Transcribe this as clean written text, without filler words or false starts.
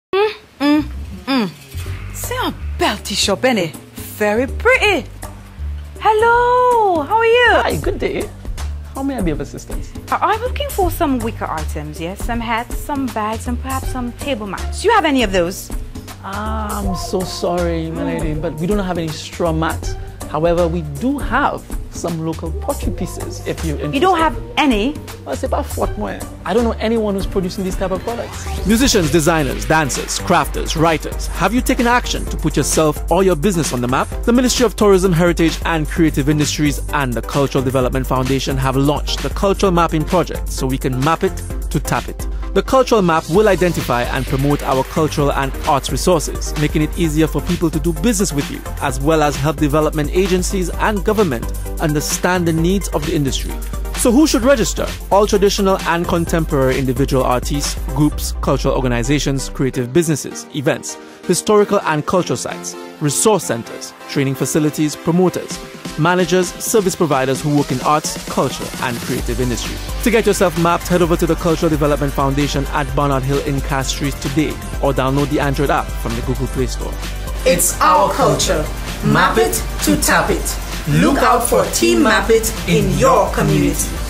See a belty shop, innit? Very pretty. Hello, how are you? Hi, good day. How may I be of assistance? I'm looking for some wicker items, yes? Some hats, some bags, and perhaps some table mats. Do you have any of those? I'm so sorry, my lady, but we don't have any straw mats. However, we do have some local pottery pieces if you're interested. You don't have any? Well, c'est pas faute moi. I don't know anyone who's producing these type of products. Musicians, designers, dancers, crafters, writers, have you taken action to put yourself or your business on the map? The Ministry of Tourism, Heritage and Creative Industries and the Cultural Development Foundation have launched the Cultural Mapping Project so we can map it to tap it. The Cultural Map will identify and promote our cultural and arts resources, making it easier for people to do business with you, as well as help development agencies and government understand the needs of the industry. So who should register? All traditional and contemporary individual artists, groups, cultural organizations, creative businesses, events, historical and cultural sites, resource centers, training facilities, promoters, managers, service providers who work in arts, culture and creative industry. To get yourself mapped, head over to the Cultural Development Foundation at Barnard Hill in Castries today or download the Android app from the Google Play Store. It's our culture. Map it to tap it. Look out for Team Map It in your community.